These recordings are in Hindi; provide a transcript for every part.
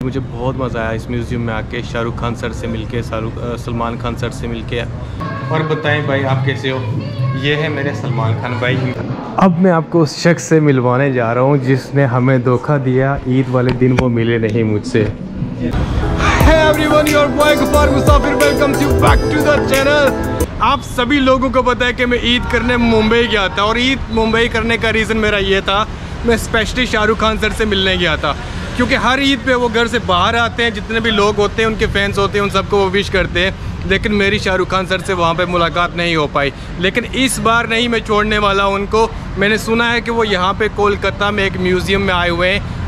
मुझे बहुत मज़ा आया इस म्यूज़ियम में आके, शाहरुख खान सर से मिलके, सलमान खान सर से मिलके। और बताएं भाई आप कैसे हो? ये है मेरे सलमान खान भाई। अब मैं आपको उस शख्स से मिलवाने जा रहा हूँ जिसने हमें धोखा दिया, ईद वाले दिन वो मिले नहीं मुझसे। Hey everyone, your boy Gaffar Musafir welcomes you back to the channel। आप सभी लोगों को पता है कि मैं ईद करने मुंबई गया था, और ईद मुंबई करने का रीज़न मेरा ये था, मैं स्पेशली शाहरुख खान सर से मिलने गया था, क्योंकि हर ईद पे वो घर से बाहर आते हैं, जितने भी लोग होते हैं उनके फैंस होते हैं, उन सबको वो विश करते हैं। लेकिन मेरी शाहरुख खान सर से वहाँ पे मुलाकात नहीं हो पाई। लेकिन इस बार नहीं मैं छोड़ने वाला उनको। मैंने सुना है कि वो यहाँ पे कोलकाता में एक म्यूज़ियम में आए हुए हैं,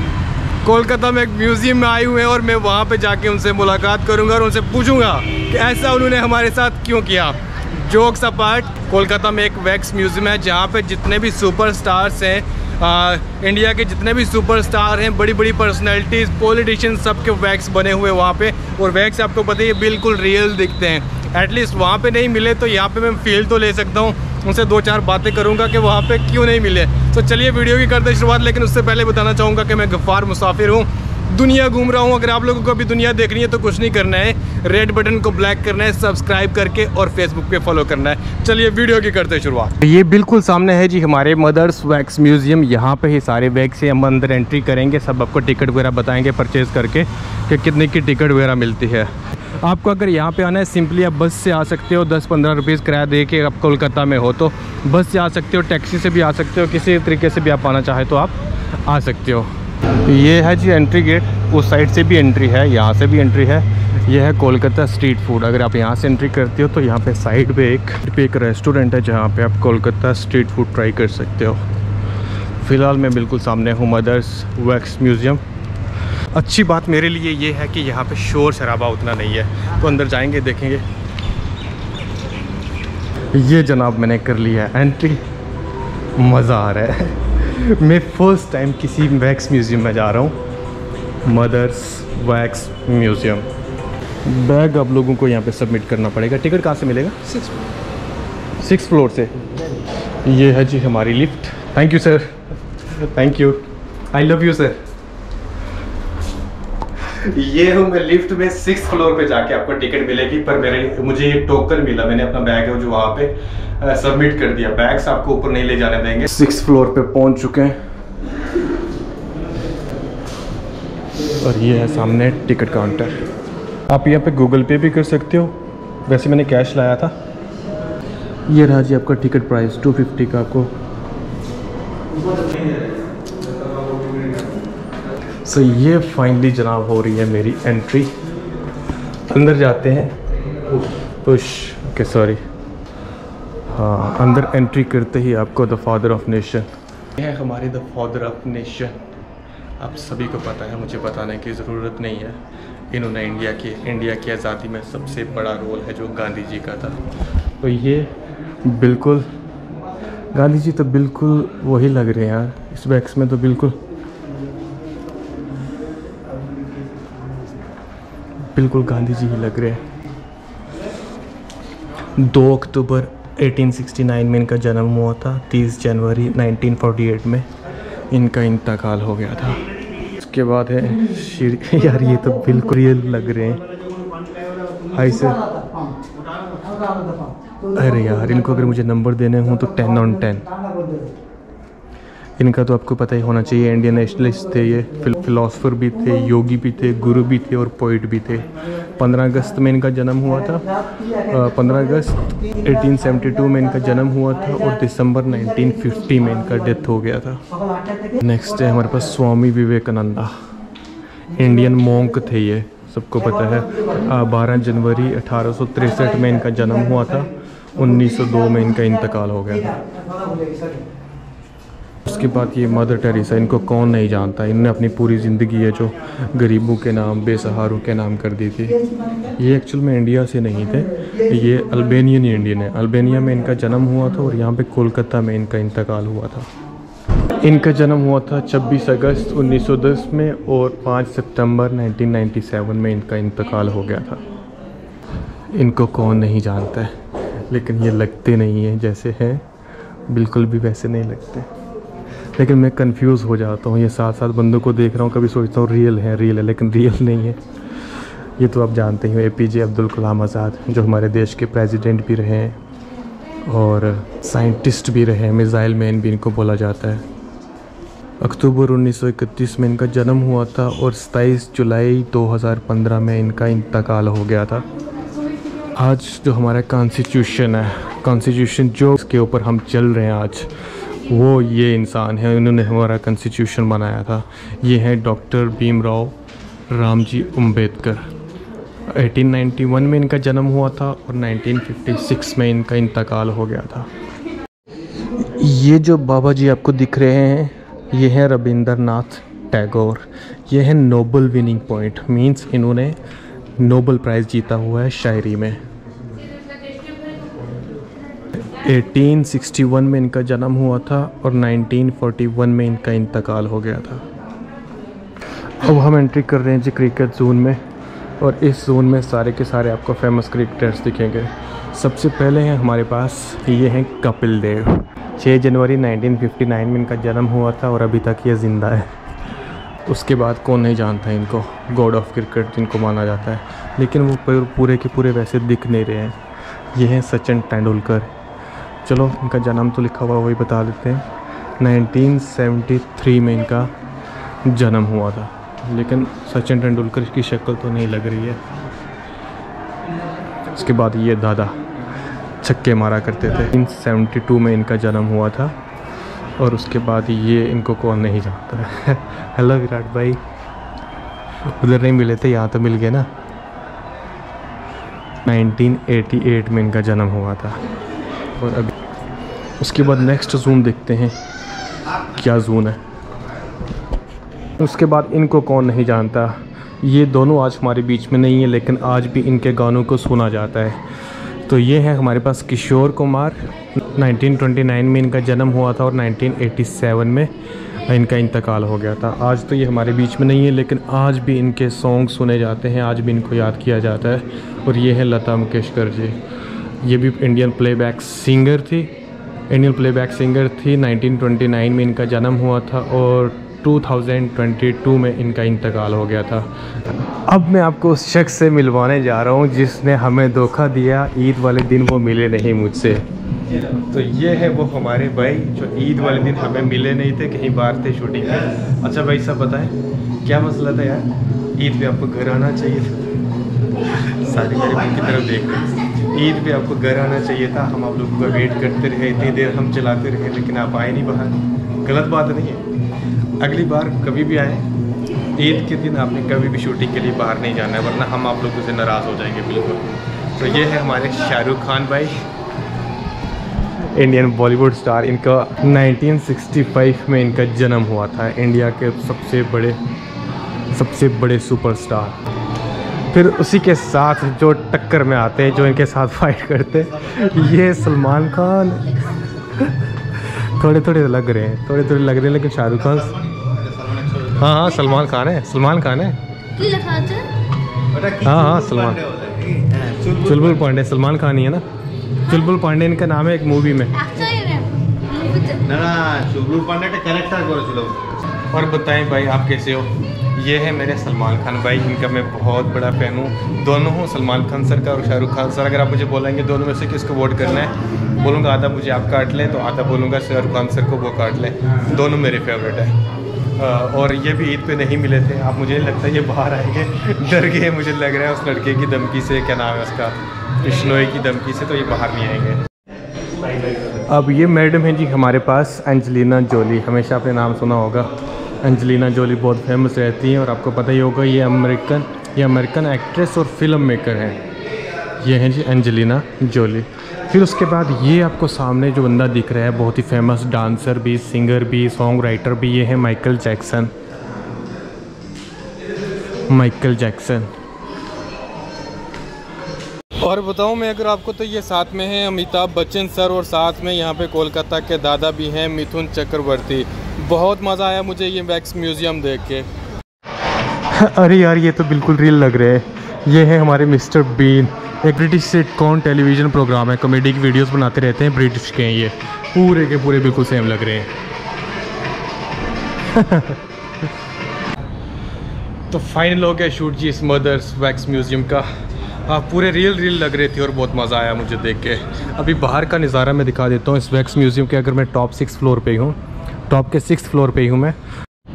और मैं वहाँ पे जाके उनसे मुलाकात करूँगा और उनसे पूछूँगा कि ऐसा उन्होंने हमारे साथ क्यों किया। जोक्स अपार्ट, कोलकाता में एक वैक्स म्यूज़ियम है जहाँ पे जितने भी सुपरस्टार्स हैं, इंडिया के जितने भी सुपरस्टार हैं, बड़ी बड़ी पर्सनैलिटीज़, पॉलिटिशियन, सबके वैक्स बने हुए वहाँ पे। और वैक्स आपको पता है ये बिल्कुल रियल दिखते हैं। एटलीस्ट वहाँ पे नहीं मिले तो यहाँ पे मैं फील तो ले सकता हूँ, उनसे दो चार बातें करूँगा कि वहाँ पे क्यों नहीं मिले। तो चलिए वीडियो की करते शुरुआत। लेकिन उससे पहले बताना चाहूँगा कि मैं गफ्फार मुसाफिर हूँ, दुनिया घूम रहा हूँ। अगर आप लोगों को अभी दुनिया देखनी है तो कुछ नहीं करना है, रेड बटन को ब्लैक करना है, सब्सक्राइब करके, और फेसबुक पे फॉलो करना है। चलिए वीडियो की करते शुरुआत। ये बिल्कुल सामने है जी हमारे मदर्स वैक्स म्यूज़ियम। यहाँ पे ही सारे वैक्स से हम अंदर एंट्री करेंगे, सब आपको टिकट वगैरह बताएंगे परचेज़ करके कि कितने की टिकट वगैरह मिलती है। आपको अगर यहाँ पे आना है सिंपली आप बस से आ सकते हो, 10-15 रुपीज़ किराया दे के। आप कोलकाता में हो तो बस से आ सकते हो, टैक्सी से भी आ सकते हो, किसी तरीके से भी आप आना चाहे तो आप आ सकते हो। ये है जी एंट्री गेट, उस साइड से भी एंट्री है, यहाँ से भी एंट्री है। ये है कोलकाता स्ट्रीट फूड। अगर आप यहाँ से एंट्री करते हो तो यहाँ पे साइड पे एक रेस्टोरेंट है जहाँ पे आप कोलकाता स्ट्रीट फूड ट्राई कर सकते हो। फ़िलहाल मैं बिल्कुल सामने हूँ मदर्स वैक्स म्यूज़ियम। अच्छी बात मेरे लिए ये है कि यहाँ पे शोर शराबा उतना नहीं है, तो अंदर जाएंगे देखेंगे। ये जनाब मैंने कर लिया है एंट्री, मज़ा आ रहा है। मैं फर्स्ट टाइम किसी वैक्स म्यूज़ियम में जा रहा हूँ, मदर्स वैक्स म्यूज़ियम। बैग आप लोगों को यहाँ पे सबमिट करना पड़ेगा। टिकट कहाँ से मिलेगा? 6 फ्लोर से। ये है जी हमारी lift. Thank you sir, thank you, I love you sir. ये हूँ मैं लिफ्ट में, 6 फ्लोर पे जाके आपको टिकट मिलेगी। पर मुझे ये टोकन मिला, मैंने अपना बैग है जो वहाँ पे सबमिट कर दिया। बैग्स आपको ऊपर नहीं ले जाने देंगे। 6 फ्लोर पे पहुँच चुके हैं, और ये है सामने टिकट काउंटर। आप यहाँ पे गूगल पे भी कर सकते हो, वैसे मैंने कैश लाया था। ये रहा जी आपका टिकट प्राइस 250 का। आपको सो ये फाइनली जनाब हो रही है मेरी एंट्री। अंदर जाते हैं, पुश ओके सॉरी। हाँ, अंदर एंट्री करते ही आपको द फादर ऑफ नेशन, ये है हमारे द फादर ऑफ नेशन। आप सभी को पता है, मुझे बताने की ज़रूरत नहीं है। इन्होंने इंडिया की आज़ादी में सबसे बड़ा रोल है जो गांधी जी का था। तो ये बिल्कुल गांधी जी तो बिल्कुल वही लग रहे हैं यार, इस वैक्स में तो बिल्कुल गांधी जी ही लग रहे हैं। 2 अक्टूबर 1869 में इनका जन्म हुआ था, 30 जनवरी 1948 में इनका इंतकाल हो गया था। उसके बाद है यार ये तो बिल्कुल रियल लग रहे हैं। Hi sir. अरे यार इनको अगर मुझे नंबर देने हों तो 10 on 10। इनका तो आपको पता ही होना चाहिए, इंडियन नेशनलिस्ट थे ये, फिलोसफर भी थे, योगी भी थे, गुरु भी थे और पोइट भी थे। 15 अगस्त में इनका जन्म हुआ था, 15 अगस्त 1872 में इनका जन्म हुआ था, और दिसंबर 1950 में इनका डेथ हो गया था। नेक्स्ट है हमारे पास स्वामी विवेकानंदा, इंडियन मॉन्क थे ये, सबको पता है। 12 जनवरी 1863 में इनका जन्म हुआ था, 1902 में इनका इंतकाल हो गया था। उसके बाद ये मदर टेरेसा, इनको कौन नहीं जानता। इनने अपनी पूरी ज़िंदगी है जो गरीबों के नाम, बेसहारों के नाम कर दी थी। ये एक्चुअल में इंडिया से नहीं थे, ये अल्बेनियन इंडियन है। अल्बेनिया में इनका जन्म हुआ था, और यहाँ पे कोलकाता में इनका इंतकाल हुआ था। इनका जन्म हुआ था 26 अगस्त 1910 में, और 5 सितंबर 1997 में इनका इंतकाल हो गया था। इनको कौन नहीं जानता है, लेकिन ये लगते नहीं हैं जैसे हैं, बिल्कुल भी वैसे नहीं लगते। लेकिन मैं कंफ्यूज हो जाता हूँ। ये 7 बंदों को देख रहा हूँ, कभी सोचता हूँ रियल है लेकिन रियल नहीं है। ये तो आप जानते ही हो, APJ अब्दुल कलाम आज़ाद, जो हमारे देश के प्रेसिडेंट भी रहे हैं और साइंटिस्ट भी रहे हैं, मिसाइल मैन भी इनको बोला जाता है। अक्टूबर 1931 में इनका जन्म हुआ था और 27 जुलाई 2015 में इनका इंतकाल हो गया था। आज जो हमारा कॉन्स्टिट्यूशन है, कॉन्स्टिट्यूशन जो इसके ऊपर हम चल रहे हैं आज, वो ये इंसान है, इन्होंने हमारा कॉन्स्टिट्यूशन बनाया था। ये हैं डॉक्टर भीमराव रामजी अम्बेडकर। 1891 में इनका जन्म हुआ था और 1956 में इनका इंतकाल हो गया था। ये जो बाबा जी आपको दिख रहे हैं, ये हैं रविंद्रनाथ टैगोर। ये है नोबल विनिंग पॉइंट, मींस इन्होंने नोबल प्राइज़ जीता हुआ है शायरी में। 1861 में इनका जन्म हुआ था और 1941 में इनका इंतकाल हो गया था। अब हम एंट्री कर रहे हैं जी क्रिकेट जोन में, और इस जोन में सारे के सारे आपको फेमस क्रिकेटर्स दिखेंगे। सबसे पहले हैं हमारे पास, ये हैं कपिल देव। 6 जनवरी 1959 में इनका जन्म हुआ था और अभी तक ये ज़िंदा है। उसके बाद कौन नहीं जानता है इनको, गॉड ऑफ क्रिकेट जिनको माना जाता है, लेकिन वो पूरे के पूरे वैसे दिख नहीं रहे हैं। ये हैं सचिन तेंदुलकर। चलो इनका जन्म तो लिखा हुआ वही बता देते हैं। 1973 में इनका जन्म हुआ था, लेकिन सचिन तेंदुलकर की शक्ल तो नहीं लग रही है। उसके बाद ये दादा छक्के मारा करते थे। 1972 में इनका जन्म हुआ था और उसके बाद ये, इनको कौन नहीं जानता है। हेलो विराट भाई, उधर नहीं मिले थे, यहाँ तो मिल गए ना। 1988 में इनका जन्म हुआ था। और अभी उसके बाद नेक्स्ट जोन देखते हैं क्या जोन है। उसके बाद इनको कौन नहीं जानता, ये दोनों आज हमारे बीच में नहीं है, लेकिन आज भी इनके गानों को सुना जाता है। तो ये है हमारे पास किशोर कुमार। 1929 में इनका जन्म हुआ था और 1987 में इनका इंतकाल हो गया था। आज तो ये हमारे बीच में नहीं है, लेकिन आज भी इनके सॉन्ग सुने जाते हैं, आज भी इनको याद किया जाता है। और ये है लता मंगेशकर जी। ये भी इंडियन प्लेबैक सिंगर थी, 1929 में इनका जन्म हुआ था और 2022 में इनका इंतकाल हो गया था। अब मैं आपको उस शख्स से मिलवाने जा रहा हूँ जिसने हमें धोखा दिया, ईद वाले दिन वो मिले नहीं मुझसे। तो ये है वो हमारे भाई जो ईद वाले दिन हमें मिले नहीं थे, कहीं बाहर थे शूटिंग पे। अच्छा भाई साहब बताएं क्या मसला था यार, ईद पे आपको घर आना चाहिए था। सारे मेरे मुंह की तरफ देख रहे, ईद पे आपको घर आना चाहिए था। हम आप लोगों का वेट करते रहे, इतनी देर हम चलाते रहे, लेकिन आप आए नहीं बाहर। गलत बात नहीं है, अगली बार कभी भी आए, ईद के दिन आपने कभी भी शूटिंग के लिए बाहर नहीं जाना है, वरना हम आप लोगों से नाराज़ हो जाएंगे बिल्कुल। तो ये है हमारे शाहरुख खान भाई, इंडियन बॉलीवुड स्टार। इनका 1965 में इनका जन्म हुआ था, इंडिया के सबसे बड़े सुपरस्टार। फिर उसी के साथ जो टक्कर में आते हैं, जो इनके साथ फाइट करते, ये सलमान खान। थोड़े लग रहे हैं, लेकिन शाहरुख खान, हाँ सलमान खान है। हाँ सलमान, चुलबुल पांडे सलमान खान ही है ना। चुलबुल पांडे इनका नाम है एक मूवी में। चुलबुल पांडे का कैरेक्टर करो। और बताएं भाई आप कैसे हो। ये है मेरे सलमान खान भाई, इनका मैं बहुत बड़ा फ़ैन हूँ। दोनों हूँ, सलमान खान सर का और शाहरुख खान सर। अगर आप मुझे बोलेंगे दोनों में से किसको वोट करना है, बोलूँगा आधा मुझे आप काट लें, तो आधा बोलूँगा शाहरुख खान सर को वो काट लें। दोनों मेरे फेवरेट हैं। और ये भी ईद पे नहीं मिले थे। आप, मुझे नहीं लगता ये बाहर आएंगे, डर गए मुझे लग रहा है उस लड़के की धमकी से, क्या नाम है उसका, बिश्नोई की धमकी से, तो ये बाहर नहीं आएंगे। अब ये मैडम है जी हमारे पास, एंजेलिना जोली। हमेशा आपने नाम सुना होगा, एंजेलिना जोली बहुत फेमस रहती हैं और आपको पता ही होगा ये अमेरिकन एक्ट्रेस और फिल्म मेकर हैं। ये हैं जी एंजेलिना जोली। फिर उसके बाद ये आपको सामने जो बंदा दिख रहा है, बहुत ही फेमस डांसर भी, सिंगर भी, सॉन्ग राइटर भी, ये है माइकल जैक्सन। और बताऊं मैं अगर आपको, तो ये साथ में हैं अमिताभ बच्चन सर और साथ में यहाँ पे कोलकाता के दादा भी हैं, मिथुन चक्रवर्ती। बहुत मज़ा आया मुझे ये वैक्स म्यूज़ियम देख के। अरे यार ये तो बिल्कुल रियल लग रहे हैं। ये है हमारे मिस्टर बीन, एक ब्रिटिश सिटकॉम टेलीविज़न प्रोग्राम है, कॉमेडी की वीडियोस बनाते रहते हैं, ब्रिटिश के हैं ये, पूरे के पूरे बिल्कुल सेम लग रहे हैं। तो फाइनल हो गया शूट जी इस मदर्स वैक्स म्यूज़ियम का। आप पूरे रियल लग रहे थे और बहुत मज़ा आया मुझे देख के। अभी बाहर का नज़ारा मैं दिखा देता हूँ इस वैक्स म्यूज़ियम के। अगर मैं टॉप 6 फ्लोर पे ही हूँ, टॉप के 6th फ्लोर पे ही हूँ मैं।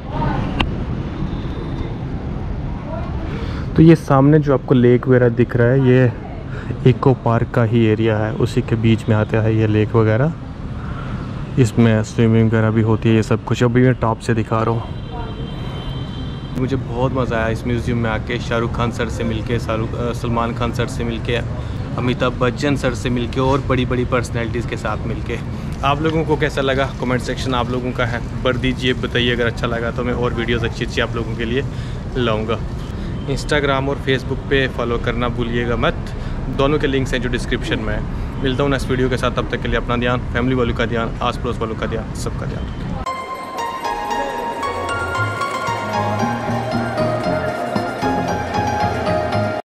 तो ये सामने जो आपको लेक वगैरह दिख रहा है, ये इको पार्क का ही एरिया है, उसी के बीच में आता है ये लेक वगैरह। इसमें स्विमिंग वगैरह भी होती है, ये सब कुछ अभी मैं टॉप से दिखा रहा हूँ। मुझे बहुत मज़ा आया इस म्यूज़ियम में आके। शाहरुख खान सर से मिलके, सलमान खान सर से मिलके, अमिताभ बच्चन सर से मिलके और बड़ी पर्सनैलिटीज़ के साथ मिलके। आप लोगों को कैसा लगा कमेंट सेक्शन आप लोगों का है भर दीजिए, बताइए। अगर अच्छा लगा तो मैं और वीडियोस अच्छी आप लोगों के लिए लाऊंगा। इंस्टाग्राम और फेसबुक पे फॉलो करना भूलिएगा मत, दोनों के लिंक्स हैं जो डिस्क्रिप्शन में है। मिलता हूँ नेक्स्ट वीडियो के साथ, तब तक के लिए अपना ध्यान, फैमिली वालों का ध्यान, आस पड़ोस वालों का ध्यान, सबका ध्यान रखें।